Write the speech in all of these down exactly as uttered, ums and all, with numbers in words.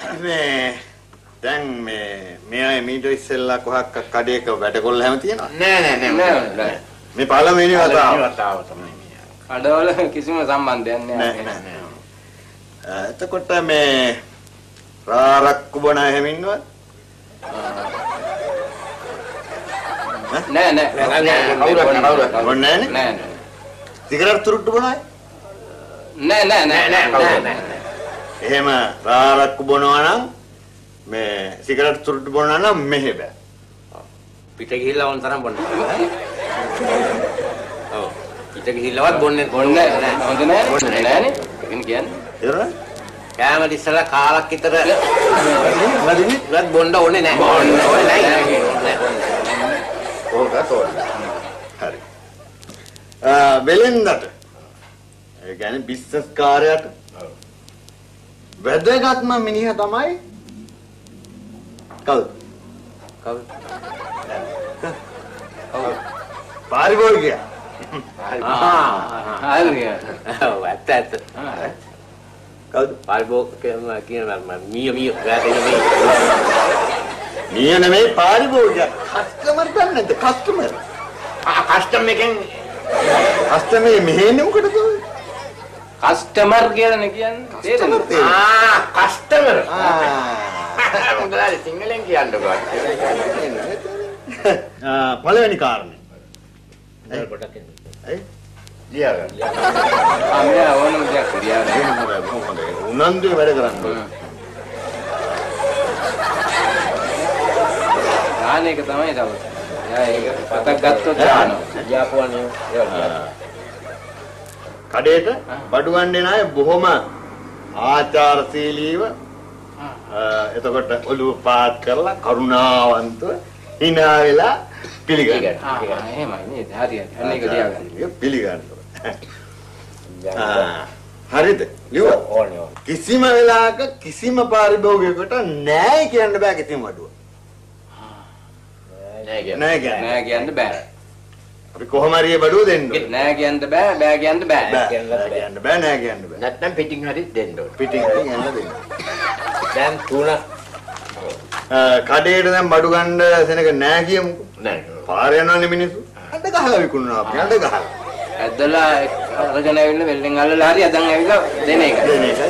මේ දැන් මේ මේ මීට ඉස්සෙල්ලා කොහක් කඩේක වැඩ කොල්ල හැම තියෙනවා නෑ නෑ නෑ මේ පළවෙනි වතාව වතාව තමයි මේ කඩවල කිසිම සම්බන්ධයක් නෑ නෑ එතකොට මේ රාරක්කු බොන හැමින්වත් නෑ නෑ නෑ නෑ නෑ සිගරට් තුරුට්ටු බොන අය නෑ නෑ නෑ නෑ එහෙම රාරක්කු බොනවා නම් මේ සිගරට් තුරුට්ටු බොනවා නම් මෙහෙ බෑ පිට ගිහිල්ලා වොන් තරම් බොන්න ඔව් පිට ගිහිල්ලාවත් බොන්නේ බොන්නේ නෑ හොඳ නෑ නෑනේ ඒකනේ කියන්නේ ඒරණ කෑමට ඉස්සලා කාලක් විතර වදිනේ වත් බොන්න ඕනේ නෑ බොන්න ඕනේ නෑ ඕක තෝරන හරි ආ වෙලෙන්දට ඒ කියන්නේ බිස්නස් කාර්යයට වැදගත්ම මිනිහා තමයි කවුද කවුද පාරිභෝගිකයා ආ හරි ඔව් ඇත්ත ඇත්ත කවුද පාරිභෝගිකයා කියන මීය මීය වැටෙන මේ මීය නෙමෙයි පාරිභෝගිකයා කස්ටමර් ගන්නද කස්ටමර් ආ කස්ටමර් එකෙන් කස්ටමර් මෙහෙන්නේ මොකටද කස්ටමර් කියලානේ කියන්නේ තේරෙනවද ආ කස්ටමර් ආ මොකද සිංහලෙන් කියන්නකෝ ආ පළවෙනි කාරණේ ඒ පොඩක් එන්න ඇයි ලියා ගන්න ආ මෙයා ඕනම දෙයක් ලියා ගන්න උනන්දුවේ වැඩ කරන්න ඕනේ දාන එක තමයි දවස්. යා ඒක පතක් ගත්තොත් දානවා. යාපුවනේ ඒවා. කඩේට බඩු ගන්න අය බොහොම ආචාරශීලීව එතකොට ඔළුව පාත් කරලා කරුණාවන්තව hina වෙලා පිළිගන්න. ආ එහෙමයි නේද? හරි හරි. අන්න ඒක ලියාගන්න. පිළිගන්න. ආ හරිද? ලියුව. ඕනේ ඕනේ. කිසිම වෙලාවක කිසිම පාරිභෝගිකයෙකුට නෑ කියන්න බෑ කිසිම වඩුව. නෑ කියන්න. නෑ කියන්න. නෑ කියන්න බෑ. අපි කොහොම හරි ඒ බඩුව දෙන්න ඕනේ. නෑ කියන්න බෑ, බෑ කියන්න බෑ. නෑ කියන්න බෑ, නෑ කියන්න බෑ. නැත්නම් පිටින් හරි දෙන්න ඕනේ. පිටින් හරි යන්න දෙන්න. දැන් තුන කඩේට දැන් බඩු ගන්න සෙනක නෑ කියමුකෝ. නෑ. පාර යනවනේ මිනිස්සු. අඬ ගහලා විකුණනවා අපි. අඬ ගහලා. ඇදලා අරගෙන ඇවිල්ලා වෙල්ලෙන් අල්ලලා හරි අදන් ඇවිල්ලා දෙන එක. දෙන එකයි.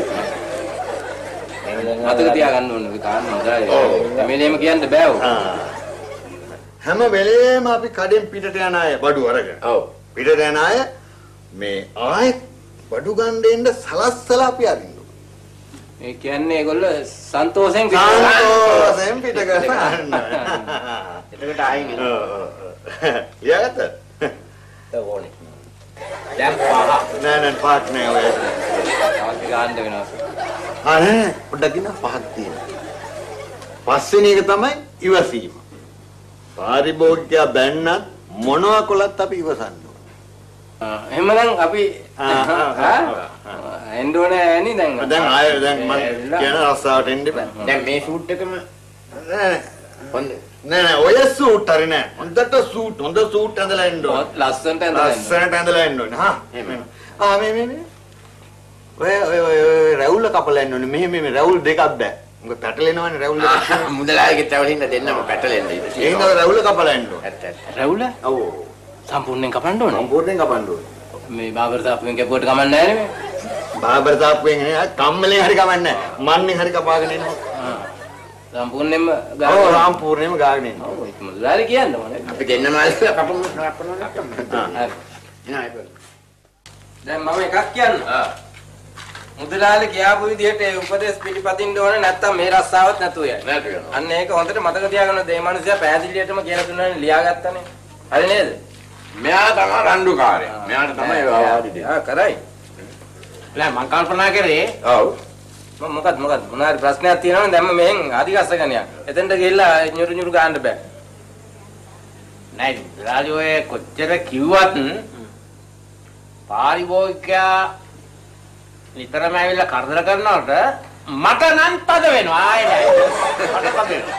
මතක තියාගන්න ඕනේ ඒ කාරණා හොඳයි. එමෙලෙම කියන්න බෑ ඔය. හැම වෙලේම අපි කඩෙන් පිටට යන අය බඩු අරගෙන. ඔව්. පිටට යන අය මේ ආයෙත් බඩු ගන්න එන්න සලස්සලා අපි අරින්න. ඒ කියන්නේ ඒගොල්ලෝ සන්තෝෂෙන් සන්තෝෂෙන් පිට කරන්න. එතකොට ආයින් එනවා. ඔව් ඔව්. ලියාගත්ත? ඕනේ. දැන් පහ. නෑ නෑ පහක් නෑ ඔය. තාත් ගන්න වෙනවා. ආ නෑ පොඩ්ඩක් ඉන්න පහක් තියෙනවා. පස්වෙනි එක තමයි ඉවසීම. පාරිභෝගිකයා බැන්නත් මොනවා කළත් අපි ඉවසන්න ඕන. ආ එහෙමනම් අපි ආ එන්න ඕනේ ඈනි දැන්. දැන් ආයෙ දැන් මම කියන රස්සාවට එන්න බෑ. දැන් මේ ෂූට් එකම නෑ හොඳ නෑ නෑ ඔය සූට් හරි නෑ. හොඳට සූට් හොඳ සූට් ඇඳලා එන්න ඕන. ලස්සනට ඇඳලා එන්න. ලස්සනට ඇඳලා එන්න ඕනේ. හා එහෙම. ආ මේ මේ මේ. ඔය ඔය ඔය රැවුල කපලා එන්න ඕනේ. මෙහෙම මේ රැවුල් දෙකක් බෑ. මොකද පැටලෙනවනේ රැවුල් දෙක. මුදලාගේ තවලින්ද දෙන්නම පැටලෙන්න ඉතින්. එහෙනම් රැවුල කපලා එන්න ඕනේ. ඇත්ත ඇත්ත. රැවුල ඔව්. සම්පූර්ණයෙන් කපන්න ඕනේ. සම්පූර්ණයෙන් කපන්න ඕනේ. මේ බාබර් තාප්පුවෙන් කැපුවට කමන්නේ නැහැ නේ. බාබර් තාප්පුවෙන් නේ කම්මලෙන් හරි කමන්නේ නැහැ. මන්නෙන් හරි කපාගෙන එනවා. ආ. සම්පූර්ණයෙන්ම ඔව් සම්පූර්ණයෙන්ම ගාගෙන එනවා. ඔව් ඒක මුදලාරි කියන්න ඕනේ. අපි දෙන්නම අල්ලලා කපමු කපනවා නැත්තම්. හරි. එනවා ඒක. දැන් මම එකක් කියන්න. ආ. මුදලාලි කියාපු විදිහට ඒ උපදේශ පිළිපදින්න ඕනේ නැත්තම් මේ රස්සාවත් නැතුව යන්නේ. නැතු වෙනවා. අන්න ඒක හොඳට මතක තියාගන්න මේ මිනිස්සයා පැහැදිලියටම කියලා දුන්නානේ ලියාගත්තනේ. හරි නේද? මෙයා තමයි රණ්ඩුකාරයා. මෙයාට තමයි ආවාදි දෙන්නේ. ආ කරයි. නෑ මං කල්පනා කරේ. ඔව්. මම මොකද මොකද මොනාරි ප්‍රශ්නයක් තියෙනවනේ දැන් මම මෙහෙන් අධිගස්සගෙන යන්න. එතෙන්ට ගිහිල්ලා ñුරු ñුරු ගන්න බෑ. නෑ රාජෝ කොච්චර කිව්වත් පාරිභෝගිකයා නිතරම ඇවිල්ලා කරදර කරනකොට මට නම් පද වෙනවා ආයේ නෑ. මට පද වෙනවා.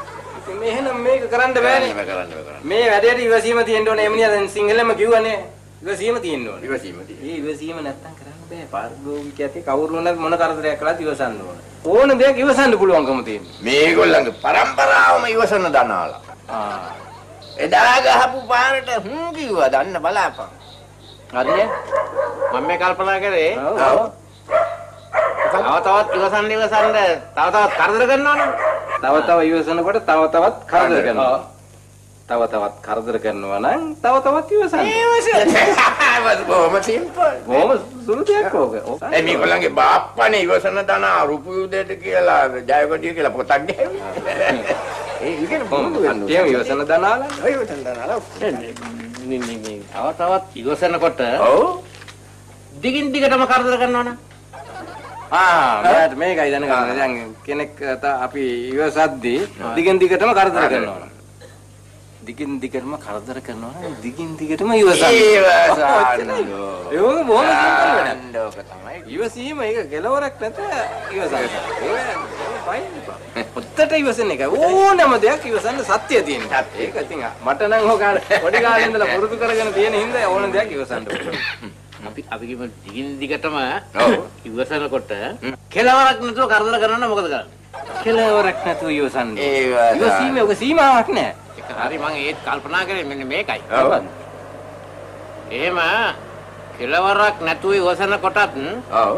මෙහෙනම් මේක කරන්න බෑනේ. මේක කරන්න බෑ. මේ වැඩේට ඉවසීම තියෙන්න ඕනේ එමුනියා දැන් සිංහලෙන්ම කිව්වනේ. ඉවසීම තියෙන්න ඕනේ. ඉවසීම තියෙන්න. ඒ ඉවසීම නැත්තම් කරන්න බෑ. පාරිභෝගිකයන්ට කවුරු වුණත් මොන කරදරයක් කළත් ඉවසන්න ඕනේ. ඕන දෙයක් ඉවසන්න පුළුවන්කම තියෙනවා. මේගොල්ලන්ගේ પરම්පරාවම ඉවසන දනාලා. ආ. එදා ගහපු පාරට හ්ම් කිව්වා දන්න බලාපන්. හරිනේ මම මේ කල්පනා කරේ ඔව්. තව තවත් ඉවසන්න ඉවසන්න තව තවත් කරදර කරනවනේ. තව තව ඉවසනකොට තව තවත් කරදර කරනවා. තව තවත් කරදර කරනවා නම් තව තවත් ඉවසන්න. ඒවත් බොහොම සිම්පල්. බොහොම සුළු දෙයක් ඕක. ඒ මේගොල්ලන්ගේ බාප්පනේ ඉවසන දනා රුපු යුදයට කියලා ජයකොටිය කියලා පොතක් ගහුවා. ඒ ඉගෙන බොහොම කට්ටියම ඉවසන දනාලා. ඔය ඉවසන දනාලා. නේ නේ නේ තව තවත් ඉවසනකොට ඔව්. දිගින් දිගටම කරදර කරනවනේ. ආ මට මේකයි දැනගන්න. දැන් කෙනෙක් අපි ඉවසද්දී දිගින් දිගටම කරදර කරනවා. දිගින් දිගටම කරදර කරනවා නම් දිගින් දිගටම ඉවසන්න. ඉවසන්න. ඒක බොහොම සිම්පල් වැඩක්. නෝක තමයි. ඉවසීම ඒක කෙලවරක් නැත ඉවසන්න. ඒක බයින් බා. ඔත්තට ඉවසන එක ඕනම දෙයක් ඉවසන්න සත්‍ය තියෙනවා. ඒක ඉතින් මට නම් ඕක පොඩි කාලේ ඉඳලා පුරුදු කරගෙන තියෙන හින්දා ඕන දෙයක් ඉවසන්න පුළුවන්. අපි අපි කිව්ව දිගින් දිගටම ඔව්. ඉවසනකොට කෙලවරක් නැතුව කරදර කරනවා මොකද කරන්නේ? කෙලවරක් නැතුව ඉවසන්න. ඒවසන්න. ඉවසීමේ ඔක සීමාවක් නැහැ. හරි මම ඒත් කල්පනා කරේ මෙන්න මේකයි. ඔව්. එහෙම කෙලවරක් නැතුව ඉවසනකොටත් ඔව්.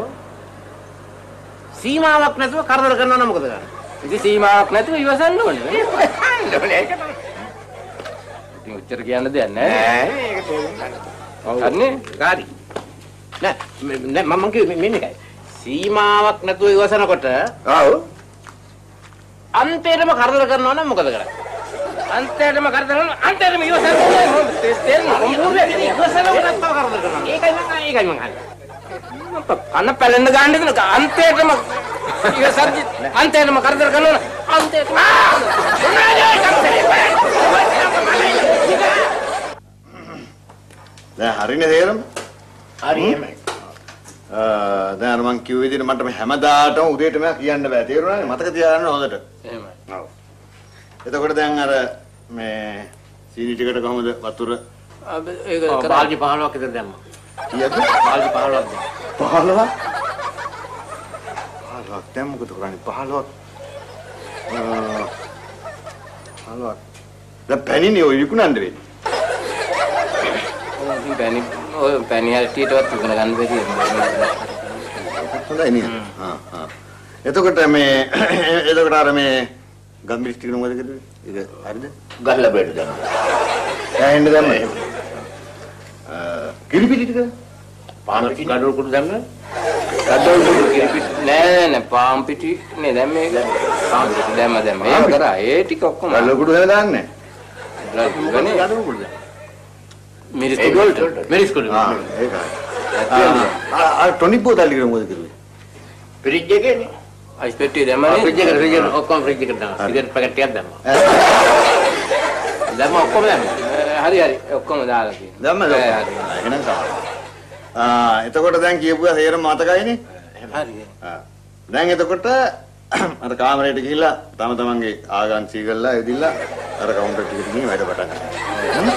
සීමාවක් නැතුව කරදර කරනවා නම් මොකද කරන්නේ? ඉතින් සීමාවක් නැතුව ඉවසන්න ඕනේ. නෝනේ ඒක තමයි. ඉතින් උච්චර කියන්න දෙයක් නැහැ. නෑ මේක තේරුම් ගන්න. හරිනේ? හරි. නෑ නෑ මම කිව්වේ මෙන්න එකයි. සීමාවක් නැතුව ඉවසනකොට ඔව්. අන්තිමටම කරදර කරනවා නම් මොකද කරන්නේ? අන්තයටම කරදර කරනවා අන්තයටම ඉවසන්න ඕනේ. තේරෙනවද? ඉවසනකොටත් තව කරදර කරනවා. ඒකයි මම ඒකයි මම අහන්නේ. කන පැලෙන්න ගන්න දෙන අන්තයටම ඉවසද්දි අන්තයටම කරදර කරනවා අන්තයටම දැන් හරිනේ තේරෙම? හරි එහෙමයි. අ දැන් අර මං කිව්ව විදිහට මට මේ හැමදාටම උදේටම කියන්න බෑ තේරුණානේ මතක තියාගන්න හොඳට. එහෙමයි. ඔව්. එතකොට දැන් අර මේ සීනි ටිකට කොහමද වතුර ඒක බාල්දි පහළොවක් විතර දැම්මා. කීයද? බාල්දි පහළොවක් දැම්මා. පහළොවක්. පහළොවක් දැන් මොකද කරන්නේ? පහළොවක්. අ පහළොවක්. දැන් පැණිනේ ඔය විකුණන්න වෙන්නේ. ඔය පැණි ඔය පැණි හැටියටවත් විකුණ ගන්න බැරි හොඳයි නේද? හා හා. එතකොට මේ එතකොට අර මේ ගම්බිස් ටික මොකද කරන්නේ? ඒක හරිද? ගල්ලා බෙඩ දානවා. ඇහෙන්න දැම්මේ. අ කිරිපිටි ටික පාන ගඩොල් කුඩු දැම්ම. ගඩොල් කිරිපිටි නෑ නෑ පාම් පිටි නේ දැන් මේක පාම් පිටි දැම්ම දැම්ම ඒක කරා ඒ ටික ඔක්කොම ගල්ල කුඩු හැම දාන්නේ. ගනේ ගඩොල් කුඩු. මිරිස් කුඩු වලට මිරිස් කුඩු. ආ ඒකයි. ආ ආ ටොනික් බෝතල් ටික මොකද කරුවේ? ෆ්‍රිජ් එකේනේ. අයිස් පෙට්ටිය දැම්මනේ ෆ්‍රිජ් එකට ෆ්‍රිජ් එකට ඔක්කොම ෆ්‍රිජ් එකට දානවා. සිගරට් පැකට් ටිකක් දැම්මා. දැම්මා ඔක්කොම දැම්මා. හරි හරි ඔක්කොම දාලා තියෙනවා දැම්මද? හරි එහෙනම් තමයි. ආ එතකොට දැන් කියපුවා තේරෙම මතකයිනේ? හරි ආ දැන් එතකොට අර කාමරේට ගිහිල්ලා තම තමන්ගේ ආගන් සීගල්ලා එදිලා අර කවුන්ටර් ටිකට ගිහින් වැඩ පටන් ගන්නවා.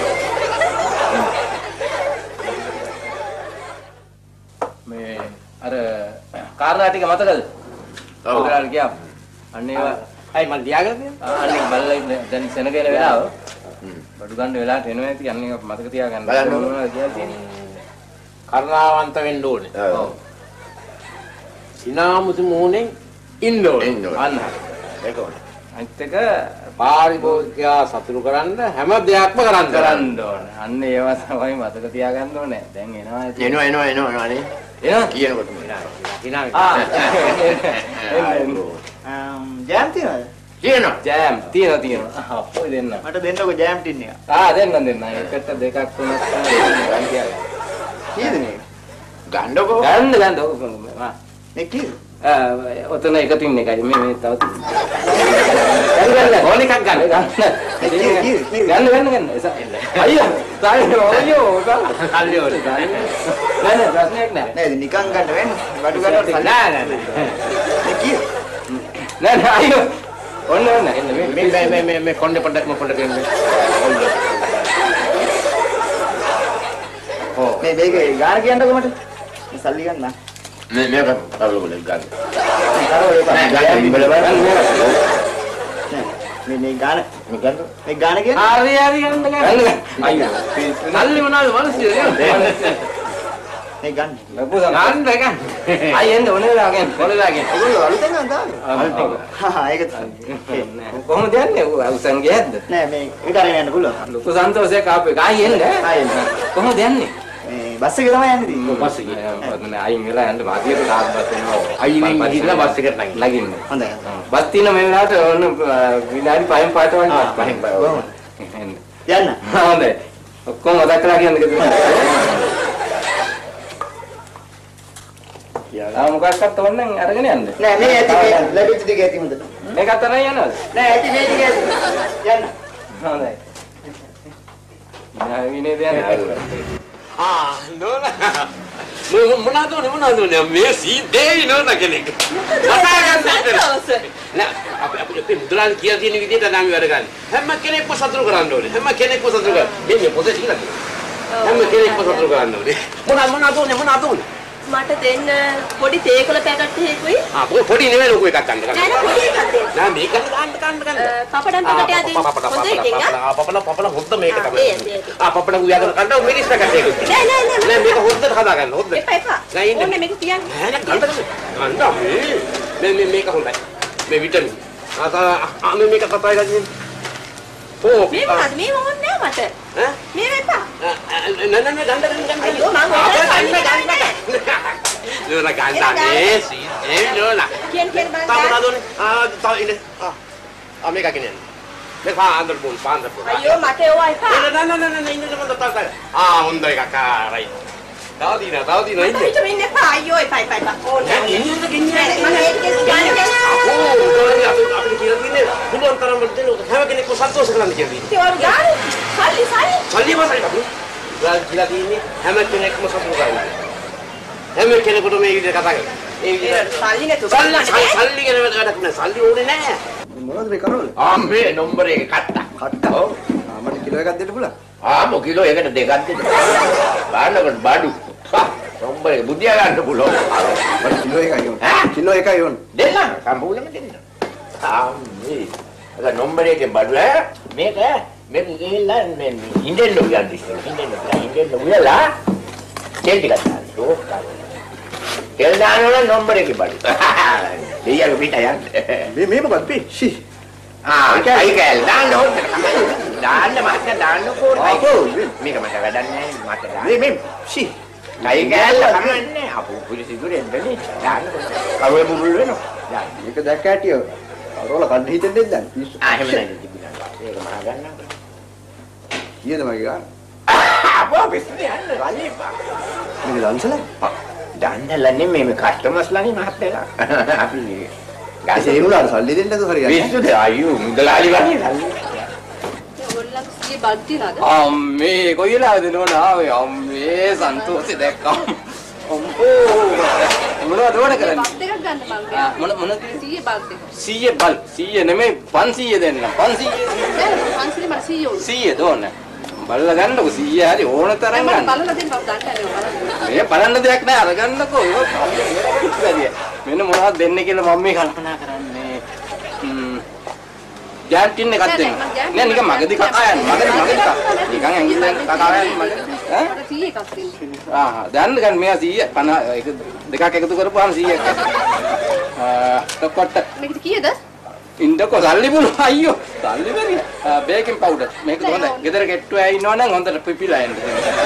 මේ අර කාරණා ටික මතකද? ඔව්. උදාහරණ කියපන්. අන්න ඒවා අයි මම ලියාගෙන තියෙනවා. අන්න ඒක බලලා ඉන්න දැන් සෙනගේන වෙලාව. බඩු ගන්න වෙලාවට එනවා ඇති අන්න ඒක මතක තියාගන්න. බලන්න ඕන. මොනවද කියලා තියෙන්නේ. කරුණාවන්ත වෙන්න ඕනේ. ඔව්. සිනාමුතු මූණෙන් ඉන්න ඕනේ. ඉන්න ඕනේ. අන්න. ඒක ඕනේ. අනිත් එක පාරිභෝගිකයා සතුටු කරන්න හැම දෙයක්ම කරන්න කරන්න ඕනේ. අන්න ඒවා තමයි මතක තියාගන්න ඕනේ. දැන් එනවා ඇති. එනවා එනවා එනවා එනවා නේ. එනවා කියනකොට හිනා ආ ජෑම් තියනවද? කියනවා. ජෑම් තියෙනවා තියෙනවා. අප්පොයි දෙන්න. මට දෙන්නකො ජෑම් ටින් එක. ආ දෙන්න දෙන්න. එකට දෙකක් තුනක් ගන්න කියලා. කීයද මේක? ගන්නකො. ගන්න ගන්න ඔක ආ මේ කීයද? ආ ඔතන එක ටින් එකයි මේ මේ තව ගන්න ගන්න ඕන එකක් ගන්න ගන්න ගන්න ගන්න ගන්න අයියෝ තායෝ අයියෝ කල්ලි ඕනේ නෑ නෑ ප්‍රශ්නයක් නෑ නේද නිකන් ගන්න වෙන්නේ. බඩු ගන්නවට සල්ලි. නෑ නෑ නෑ මේ කීයද? නෑ නෑ අයියෝ ඔන්න ඔන්න එන්න මේ මේ මේ මේ මේ මේ කොණ්ඩේ පොඩ්ඩක් මො පොඩ්ඩක් එන්න. ඔව් මේ මේකේ ගාන කියන්නකෝ මට. මේ සල්ලි ගන්න. මේ මේක කරවල ගන්න. කරවල නෑ ගන්න බල බල. මේ මේ ගාන මේ ගන්න. මේ ගාන කියන්නේ හරි හරි ගන්න ගන්න. අයියෝ. නල්ලි මොනවාද මිනිස්සු නේද? මේ ගන්න. ගන්න ගන්න. අය එන්න ඕනේ වෙලා ගන්න. කොළලා ගන්න. ඔයගොල්ලෝ අලුතෙන් ගන්නවා. අලුතෙන්. හා ඒක තමයි. කොහොමද යන්නේ? උසන් ගියද්ද? නෑ මේ විතරේ යන්න පුළුවන්. ලොකු සන්තෝෂයක් ආපේ. ආයි එන්න. ආයි එන්න. කොහොමද යන්නේ? මේ බස් එකේ තමයි යන්නේ තියෙන්නේ. බස් එකේ. නෑ අයින් වෙලා යන්න මාදියට තාත් බස් එනවා. අයින් ගිහිල්ලා බස් එකට නැගින්න. නැගින්න. හොඳයි. බස් තියෙන මේ වෙලාවට ඕන විනාඩි පහෙන් පාට වගේ. ආ පහෙන් පාට. යන්න. හොඳයි. ඔක්කොම මතක් කරලා කියන්නද කියලා. ආ මොකක්වත් ඕනෙන් අරගෙන යන්න. නෑ මේ ඇති මේ ලැබිච්ච ටික ඇති හොඳට. මේක අතරයි යනවද? නෑ ඇති මේ ටික ඇති. යන්න. හොඳයි. නෑ විනේ දෙන්නේ. ආ නෝනා. මම මොනවද මොනවද මේ සීදේ නෝනා කෙනෙක්. කතා ගන්න. නෑ අපි අපි මුදලාන් කියලා තියෙන විදිහට නම් වැඩ ගන්න. හැම කෙනෙක්ම සතුටු කරන්න ඕනේ. හැම කෙනෙක්ම සතුටු කරන්න. මේ මේ පොතේ කියලා තියෙනවා. හැම කෙනෙක්ම සතුටු කරන්න ඕනේ. මොනවා මොනවද ඕනේ මොනවද ඕනේ? මට දෙන්න පොඩි තේකොළ පැකට් එකකුයි. ආ පොඩි නෙවෙයි ලොකු එකක් ගන්න ගන්න. නෑ නෑ පොඩි එකක් දෙන්න. නෑ මේක ගන්න ගන්න ගන්න. පපඩම් පැකට් එකක් දෙන්න. හොඳ එකක් ඈ. ආ පපඩම් පපඩම් හොද්ද මේක ආ, තමයි. ඒ, ඒ, ඒ. ආ පපඩම් උයාගෙන කන්න මිරිස් පැකට් එකක්. නෑ නෑ නෑ. නෑ මේක හොද්දට හදා ගන්න හොද්ද. එපා එපා. නෑ ඉන්න. ඕනේ මේක තියන්න. නෑ නෑ ගන්න ගන්න. ගන්න මේ මේ මේ මේක හොඳයි. මේ විටමින්. ආ ආ මේ මේක කතා ගන්න. ඕ මේ මොනවද මේ ඕනේ නෑ මට. ඈ මේ එපා. නෑ නෑ නෑ ගන්න ගන්න ගන්න. අයියෝ මම ඕනේ ගන්න ගන්න. නෝනා ගන්න ඒ සී ඒ නෝනා. කියන් කියන් බලන්න. තාමනාදෝනේ. ආ තා ඉන්න. ආ ආ මේක කියන්නේ. මේක පාන්දර පොන් පාන්දර පොන්. අයියෝ මට ඒවා එපා. නෑ නෑ නෑ නෑ ඉන්න මන්ද තා ආ හොඳයි කකා රයිට්. තව දිනා තව දිනා ඉන්න. මට ඉන්න එපා. අයියෝ එපා එපා එපා. ඕනේ. ඉන්න කින්නේ. මම ඒක ගන්න ගන්න. ඕ තෝරන්නේ අපි අපි කියලා තින්නේ පුළුවන් තරම් වල දෙන්න හැම කෙනෙක්ම සතුටු කරන්න කියලා තියෙන්නේ. ඒවල් ගන්න. සල්ලි සල්ලි. සල්ලි මාසයි අපි. ගල් කියලා තින්නේ හැම කෙනෙක්ම සතුටු කරන්න. හැම කෙනෙකුට මේ විදිහට කතා කරලා. ඒ විදිහට සල්ලි නැතුව සල්ලි සල්ලි ගැන වැඩක් නෑ. සල්ලි ඕනේ නෑ. මොනවද මේ කරවල? ආ මේ නම්බර එක කට්ටා. කට්ටා. ඔව්. ආ මට කිලෝ එකක් දෙන්න පුළුවන්. ආ මො කිලෝ එකට දෙකක් දෙන්න. බාන්නකට බඩු. හා නම්බර එක බුදියා ගන්න පුළුවන්. මට කිලෝ එකයි ඕන. ඈ? කිලෝ එකයි ඕන. දෙන්න සම්පූර්ණයෙන්ම දෙන්න. ආ මේ අද නම්බර එකේ බඩු ඈ මේක මේක ගිහිල්ලා මේ ඉන්දෙන්න උයන් ඉස්සෙල් ඉන්දෙන්න ඉන්දෙන්න උයලා තෙල් ටිකක් දාන්න. ඕක ගන්න. තෙල් දානවල නම්බර එකේ බඩු. දෙයියගේ පිට යන්න. මේ මේ මොකක්ද මේ? ෂි. ආ ඒකයි දාන්න ඕනේ. දාන්න මට දාන්න කොහොමද? මේක මට වැඩක් නැහැ මට දාන්න. මේ මේ ෂි. කයි ගෑල්ල කමන්නේ අපු පුලිසි දුරෙන් බැලි දාන්න කරුවේ මුරුල් වෙනවා. දාන්න. මේක දැක්ක ඇටිය. අරවල කන්න හිතෙන් දෙන්න දැන්. පිස්සු. ආ එහෙම නැහැ තිබුණා. ඒක මහා ගන්නවා. කීයද මගේ ගන්න? අපෝ පිස්සුනේ යන්න රලිපා. මේ ලංසල? දාන්නලන්නේ මේ කස්ටමර්ස්ලානේ මහත්තයලා. අපි ඒ උනාට සල්ලි දෙන්නද හරියට? පිස්සුද අයියෝ මුදලාලි වගේ සල්ලි. ඕගොල්ලන් සිය බල්ක් තියනද? අම්මේ කොයි වෙලාවද නෝනා ආවේ? අම්මේ සන්තෝෂේ දැක්කම්. අම්මෝ මොනවද ඕන කරන්නේ? බල්ක් එකක් ගන්න මං. ආ, මොන මොන සිය බල්ක් එක. සීය බල් සීය නෙමෙයි පන්සීය දෙන්න. පන්සීය දැන් පන්සලේ මට සිය ඕන. සීය දෝන. බලලා ගන්නකො සීය හරි ඕන තරම් මම ගන්න. බලලා දෙන්න මම ගන්න මේ බලන්න දෙයක් නෑ අරගන්නකෝ. ඒක මෙන්න මොනවද දෙන්නේ කියලා මම මේ කල්පනා කරන්නේ. හ්ම්. ජාන්ටින් එකක් දෙන්න. නෑ නිකන් මගදී කකා යන්න. මගදී මගදී කකා. නිකන් ඇඟිල්ලෙන් කකා යන්න මගදී. ඈ? මට සිය එකක් දෙන්න. ආහ් දැන් ගන්න මෙයා සීය පනහ එක දෙකක් එකතු කරපුවාම සීයක්. ආ තකොට මේක කීයද? ඉන්නකො සල්ලි බුළු අයියෝ සල්ලි බැරි බේකින් පවුඩර් මේක හොඳයි ගෙදර කෙට්ටු ඇයි ඉන්නවනම් හොඳට පිපිලා එන්න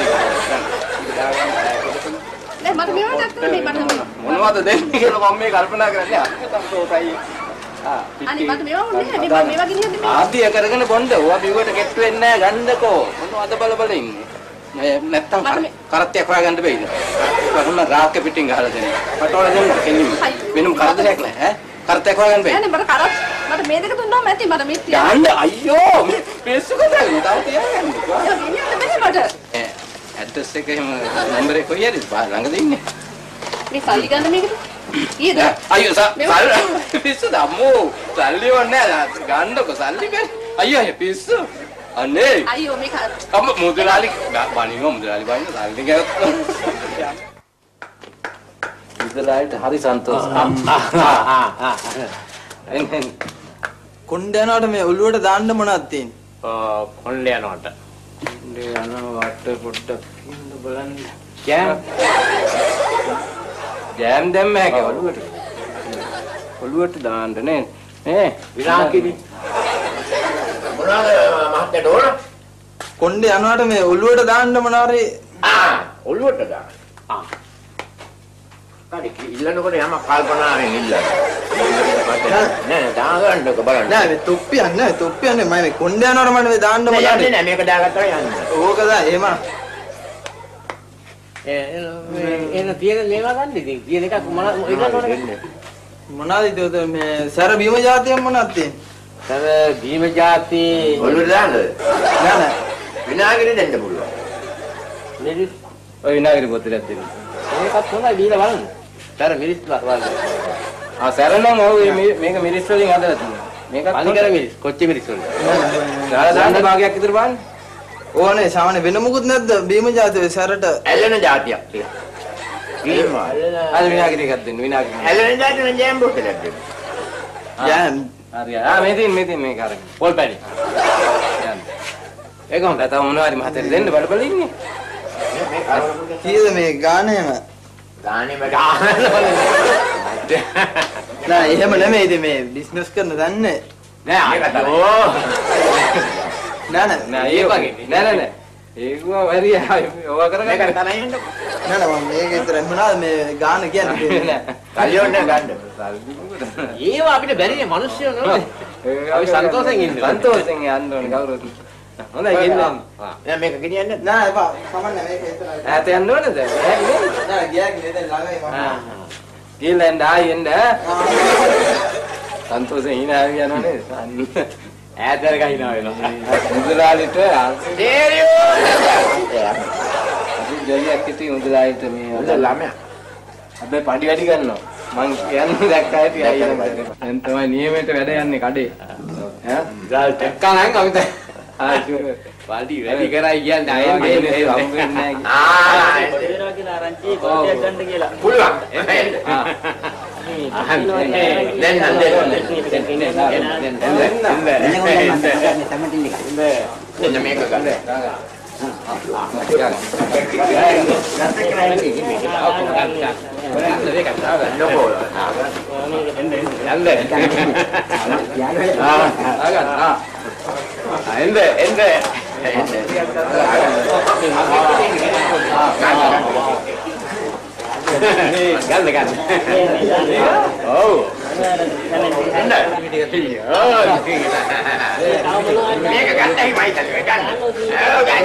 නෑ මට මේවා දැක්කම මේ මට මොනවද දෙන්නේ කියලා මම මේ කල්පනා කරන්නේ අත්තම්තෝටයි ආ අනේ මට මේවා ඕනේ නෑ මේ මේවා ගෙනියන්න මේ ආදිය කරගෙන බොන්න ඕවා බිව්වට කෙට්ටු වෙන්නේ නෑ ගන්නකෝ මොනවද බල බල ඉන්නේ මේ නැත්තම් කරත්තයක් හොයාගන්න බැයිද කොහොම රාක්ක පිටින් ගහලා දෙන්න පටවල දෙන්න කෙලින්ම වෙනම කරදරයක් නෑ ඈ කරත්තයක් හොයාගන්න බැයි නෑ මට කරත් මට මේ දෙක දුන්නාම ඇති මට මේ තියන්න යන්න අයියෝ මේ පිස්සු කතාවනේ තව තියාගන්න ඒක ගෙනියන්න බැහැ මට ඇඩ්‍රස් එක එහෙම නම්බර් එක කොහේ හරි ළඟද ඉන්නේ මේ සල්ලි ගන්න මේකට කීයද අයියෝ සල්ලි පිස්සු දම්මෝ සල්ලි වන්නේ ගන්නකො සල්ලි ගන්න අයියෝ අයියෝ පිස්සු අනේ අයියෝ මේක අම්ම මුදලාලි බණිනවා මුදලාලි බණිනවා සල්ලි ගියොත් මුදලාලිට හරි සන්තෝෂයි එන්න කොණ්ඩ යනකොට මේ ඔළුවට දාන්න මොනවද තියෙන්නේ ඔව් කොණ්ඩේ යනකොට කොණ්ඩේ යනවට පොඩ්ඩක් ඉන්න බලන්න ජෑම් ජෑම් දැම්ම හැක ඔළුවට ඔළුවට දාන්න නේ නේ විනාකිනි මොනවාද මහත්තයාට ඕන කොණ්ඩ යනකොට මේ ඔළුවට දාන්න මොනවාරි ආ ඔළුවට දාන්න ආ කාටි ඉල්ලනකොට යම කල්පනාවෙන් ඉල්ලන්න නෑ දාගන්නක බලන්න නෑ මේ තොප්පියක් නෑ තොප්පියක් නෑ මම මේ කොණ්ඩ යනකොට මට මේ දාන්න නෑ මොනවාරි යන්නේ නෑ මේක දාගත්තා යන්න ඕක දා එහෙම එන තියෙන මේවා ගන්න ඉතින් තියෙන එකක් මොන ඉල්ලන්න මොනවාද ඉතින් මේ සැර බීම જાතියක් මොනවද තියෙන්නේ සර බීම જાති ඔළුවට දාන්නද නෑ නෑ විනාගිරි දෙන්න පුළුවන් මිරිස් ඔය විනාගිරි බොතලයක් දෙන්න මේකත් හොඳයි දීලා බලන්න සර මිරිස් වල ආ සැරනම් ඔව් මේක මිරිස් වලින් හදලා තියෙනවා මේකත් පන්කර මිරිස් කොච්චි මිරිස් වල දාලා දාන්න භාගයක් විතර බලන්න ඕනේ සාමාන්‍ය වෙන මොකුත් නැද්ද බීම જાතියේ සැරට ඇලෙන જાතියක් ටික බීම අද විනාගිරි එකක් දෙන්න විනාගිරි ඇලෙන જાතිය නම් ජෑම් බෝතලයක් දෙන්න යම් හරි ආ මේ තියෙන මේ තියෙන මේක අරගෙන පොල් පැණි යන්න ඒක හොඳයි තව මොනවා හරි මහතේ දෙන්න බඩ බල ඉන්නේ කීයද මේ ගානේම ගානේ මට ආහන නෑ එහෙම නෙමෙයි ඉතින් මේ බිස්නස් කරන දන්නේ නෑ ආයෙත් ඕ නෑ නෑ නෑ ඒ වගේ නෑ නෑ නෑ ඒක හරි ඕවා කරගන්න මේක තනයි යන්න නෑ නෑ මම මේක විතර මොනවාද මේ ගාන කියන්නේ නෑ කලියොන්න ගන්න සල්ලි මොකද ඒවා අපිට බැරිනේ මිනිස්සු නෝ අපි සන්තෝෂෙන් ඉන්න සන්තෝෂෙන් යන්න ඕනේ කවුරුත් හොඳයි ගෙන්න නෑ මේක ගෙනියන්න නෑ එපා කමන්න මේක විතරයි ඈත යන්න ඕනද නෑ ගියා නේද ළඟයි මම ගිහලා එන්න ආයි එන්න සන්තෝෂෙන් hina යනවනේ ඈතර ගහිනවා වෙනවා මුදලාලිට තේරියෝ අපි ජොලියක් හිටියේ මුදලාලිට මේ හොඳ ළමයා හැබැයි පඩි වැඩි ගන්නවා මං කියන්නේ දැක්කා ඇති අයිය දැන් තමයි නියමයට වැඩ යන්නේ කඩේ ඈ ගාල් ටෙක්කා නම් කවිත ආ ෂුවර් වලි වැඩි කරයි කියන්නේ අය ඒ හම්බෙන්නේ නැහැ ආ පොඩේරවා කියලා ආරංචි පොඩ්ඩක් ගන්න කියලා. පුළුවන් ආ දැන් නම් දැන් මේක ගන්න එන්න එන්න ගන්න ගන්න ඔව් එන්න මේක ගන්නයි මයිතල් ගන්න ඔව් ගන්න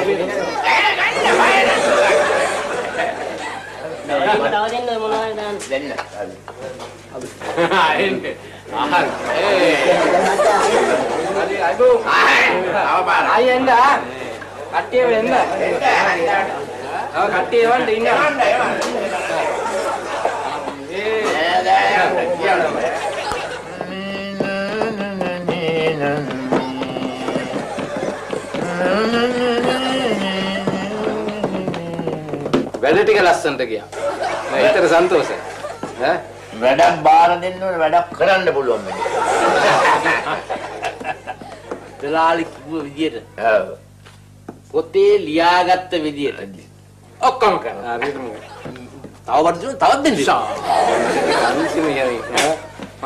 මට අවදින්න මොනවද දාන්න. දෙන්න එන්න ආහන් ඒ හරි අයිබෝ ආවපාර ආයි එන්න කට්ටිය වෙන්න ආ කට්ටිය වන්න ඉන්න වැඩ ටික ලස්සනට ගියා. මම හිතට සන්තෝෂයි. ඈ වැඩක් බාර දෙන්න ඕනේ වැඩක් කරන්න පුළුවන් මේ. දලාලි කිව්ව විදියට ඔව්. පොතේ ලියාගත්ත විදියට ඔක්කොම කරා. හරියටම තව වර්ධන තවත් දෙන්න. අනිසිම යරි. ඈ මම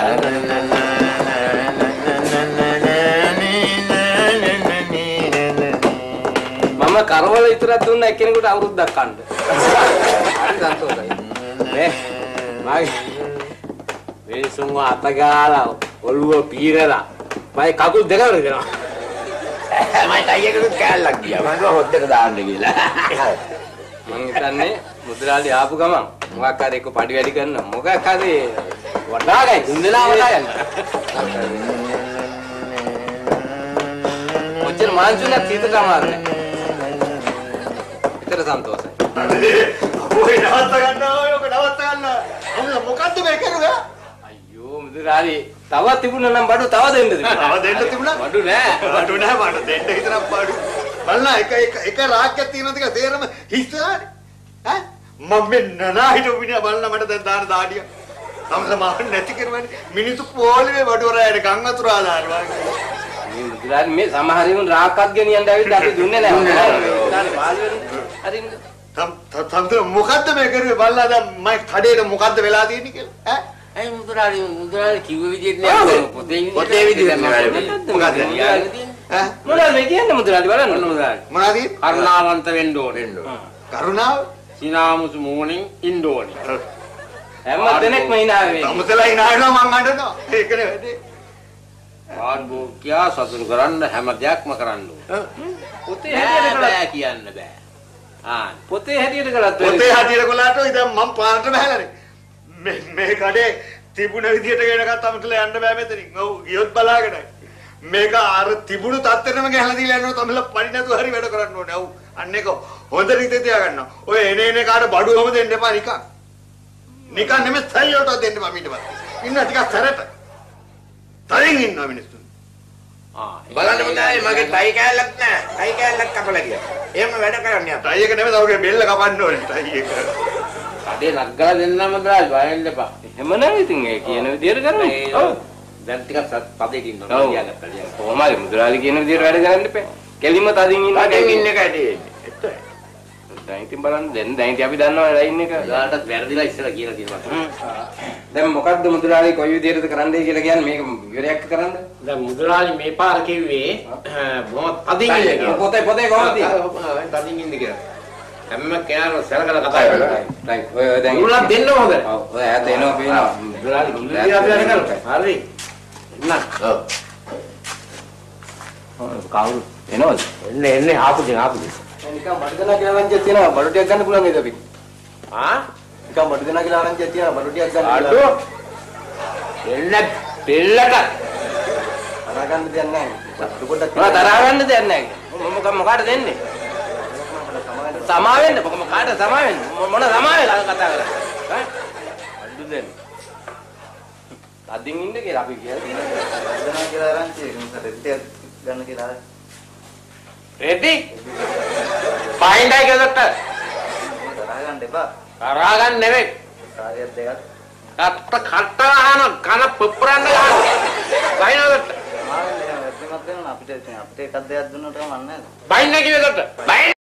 මම කරවල විතරක් දුන්න එක්කෙනෙකුට අවුරුද්දක් කන්න. හරි සන්තෝෂයි. නේ මගේ වෙනසුන්ව අතගාලා ඔළුව පීරලා මයි කකුල් දෙකම දෙනවා. මම ටයියකට කෑල්ලක් ගියා. මම කිව්වා හොද්දට දාන්න කියලා. මං හිතන්නේ මුදලාලි ආපු ගමන් මොකක් හරි එක්ක පඩි වැඩි කරන මොකක් හරි වඩාගයි තුන්දෙනා වඩා යන්න. ඔච්චර මාංශුලක් හිතට අමාරු නෑ. හිතට සන්තෝෂයි. ඔය නවත්ත ගන්න ඔය ඔක නවත්ත ගන්න. අන්න මොකද්ද මේ කරුවේ? අයියෝ මුදලාලි තව තිබුණා නම් බඩු තව දෙන්න තිබුණා. තව දෙන්න තිබුණා. බඩු නෑ. බඩු නෑ මට දෙන්න හිතනම් බඩු. බලන්න එක එක එක රාක්කයක් තියෙනවද කියලා තේරම හිස්සානේ. ඈ මම මෙන්න නා හිටු මිනිහා බලන්න මට දැන් දාන දාඩිය. තමස මාන්න නැති කරවන්නේ මිනිස්සු පොළවේ බඩු රැයට ගම් වතුරාලා ආවා. මේ මුදලාලි මේ සමහරින් රාක්කත් ගෙනියන්න ඇවිල්ලා අපි දුන්නේ නැහැ. ඊට පාළු වෙන හරින්න. තම් තම් මොකද්ද මේ කරුවේ බලලා දැන් මම කඩේට මොකද්ද වෙලා තියෙන්නේ කියලා ඈ ඇයි මුදලාලි මුදලාලි කිව්ව විදිහට නෑ පොතේ පොතේ විදිහට මොකද්ද ඈ මොනවද මේ කියන්නේ මුදලාලි බලන්න මුදලාලි මොනවද කරුණාවන්ත වෙන්න ඕනේ කරුණාව සිනාමුසු මූණින් ඉන්න ඕනේ හැම දෙනෙක්ම hina වෙන්නේ තමුතලා hina වෙනවා මං අඬනවා ඒකනේ වැඩේ ආර්බෝකියා සතුටු කරන්න හැම දෙයක්ම කරන්න ඕනේ පොතේ හැටියට බෑ කියන්න බෑ ආ පොතේ හැටියට කළත් පොතේ හැටියට කළාට ඉතින් මම පාරට බහැලානේ මේ මේ කඩේ තිබුණ විදියට ගෙනගත්ත තමතලා යන්න බෑ මෙතනින්. ඔව් ගියොත් බලාගෙනයි. මේක අර තිබුණු තත්ත්වෙටම ගහලා දීලා යනවා තමලා පඩි නැතුව හරි වැඩ කරන්න ඕනේ. ඔව් අන්න ඒක හොඳ රීතේ තියාගන්න. ඔය එන එන කාට බඩුවම දෙන්න එපා නිකන්. නිකන් නෙමෙයි සයියට දෙන්න එපා ඊට පස්සේ. ඉන්න ටිකක් සැරට. තරින් ඉන්නවා මිනිස්සු. ආ බලන්න මුදායි මගේ ටයි කෑල්ලක් නෑ. ටයි කෑල්ලක් කපලා ගියා. එහෙම වැඩ කරන්නේ අප්පා. ටයි එක නෙමෙයි තවගේ බෙල්ල කපන්න ඕනේ ටයි එක. කඩේ නග්ගලා දෙන්නම මුදලාලි බයෙන් දෙපා එහෙම නෑ ඉතින් ඒ කියන විදියට කරමු. ඔව්. දැන් ටිකක් පදේට ඉන්න ඕනේ කියාගත්තා ලියන්න. කොහොමද මුදලාලි කියන විදියට වැඩ කරන්න එපා. කෙලින්ම තදින් ඉන්න කඩේ ඉන්න එකයි තියෙන්නේ. එතකොට දැන් ඉතින් බලන්න දැන් දැන් ඉතින් අපි දන්නවා ලයින් එක. ඔයාලටත් වැරදිලා ඉස්සලා කියලා තියෙනවා. දැන් මොකද්ද මුදලාලි කොයි විදියටද කරන්නයි කියලා කියන්නේ මේක විවරයක් කරන්න. දැන් මුදලාලි මේ පාර කිව්වේ බොහොම තදින් ඉන්න කියලා. පොතේ පොතේ කොහොමද තියෙන්නේ? තදින් ඉන්න කියලා. හැම කෙනාම සැලකලා කතා කරනවා. රයිට් ඔය දැන් උරුලා දෙන්න හොඳ. ඔව් ඔය ඈත එනවා පේනවා. මුදලාලි මුදලාලි අපි වැඩ කරමු. හරි. ඉන්න. ඔව්. කවුරු එනවද? එන්නේ එන්නේ ආපු දින ආපු දින. නිකන් බඩ දෙනා කියලා ආරංචියක් තියෙනවා බඩු ටිකක් ගන්න පුළුවන් නේද අපි? ආ? නිකන් බඩු දෙනා කියලා ආරංචියක් තියෙනවා බඩු ටිකක් ගන්න. අඩෝ. එන්න පෙල්ලට. තරහ ගන්න දෙයක් නැහැ. බඩු පොඩ්ඩක් මම තරහ ගන්න දෙයක් නැහැ. මොකක් මොකාට දෙන්නේ? සමා වෙන්න මොකම කාට සමා වෙන්න මොන සමා වෙලා කතා කරන්නේ ඈ බඩු දෙන්න. අදින් ඉන්න කියලා අපි කියලා තියෙනවා. දෙනා කියලා ආරංචි එක රෙද්දයක් ගන්න කියලා. රෙඩි? පයින්ඩයි කියලට. තරහ ගන්න එපා. කරා ගන්න නෙවෙයි. කාර්යයක් දෙකක්. කට්ට කට්ට අහන කන පුපුරන්න ගන්න. බයිනකට. ආ නෑ වැද්දමත් වෙනවා අපිට අපිට එකක් දෙයක් දුන්නට කමක් නැහැ. බයින්න කිව්වකට. බයින්න